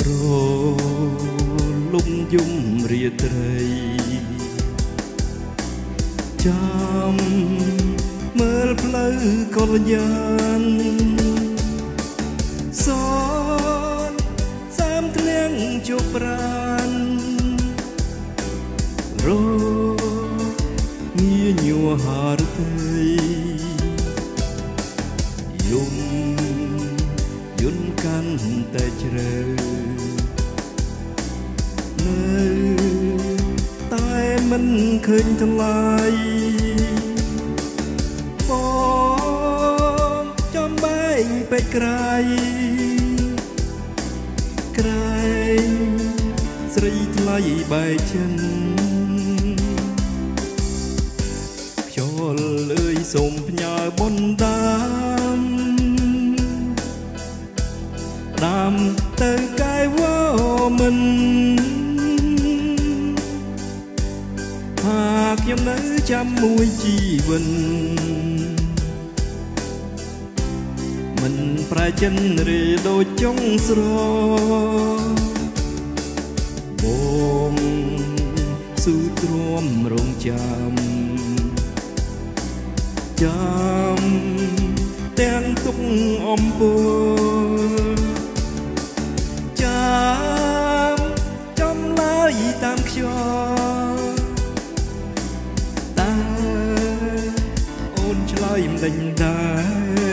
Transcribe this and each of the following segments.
រលំយំរាត្រីចាំមើលផ្លូវកល្យានសនសាមធ្លៀងជប់ប្រានរងាញួរហារតីយំយន្តកាន់តែជ្រៅនៅតែមិនឃើញថ្លៃបងចំបែងពេកក្រៃក្រែងស្រីថ្លៃបែកចិនខ្យល់អើយសូមផ្ញើបុណ្យដាំទៅកាយវមិនហើយខ្ញុំនៅចាំមួយជីវិនមិនប្រែចិនឬដូចចុងស្របងស៊ូទ្រាំរងចាំទាំងទុកអំពើចាំចំឡើយតាមខ្ញុំតើអូនឆ្លើយមិនដេញដែរ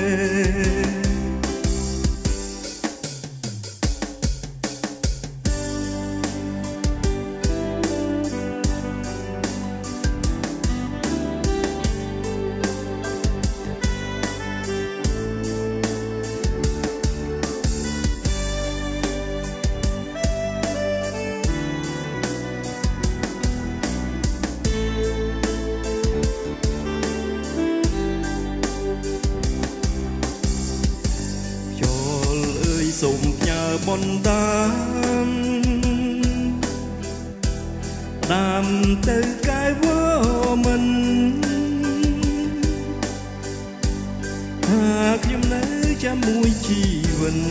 សូមផ្ញើបុណ្យដាំទៅកាយវមិនហើយខ្ញុំនៅចាំមួយជីវិន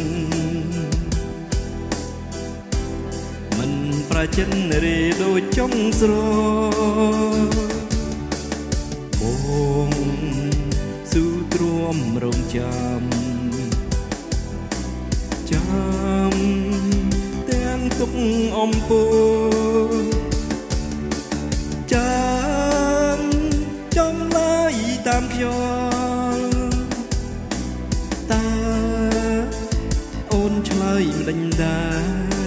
មិនប្រចិនរេដូចចុងស្របងស៊ូទ្រាំរងចាំទាំងទុកអំពើចាំចំឡើយតាមខ្ញុំតើអូនឆ្លើយមិនដេញដែរ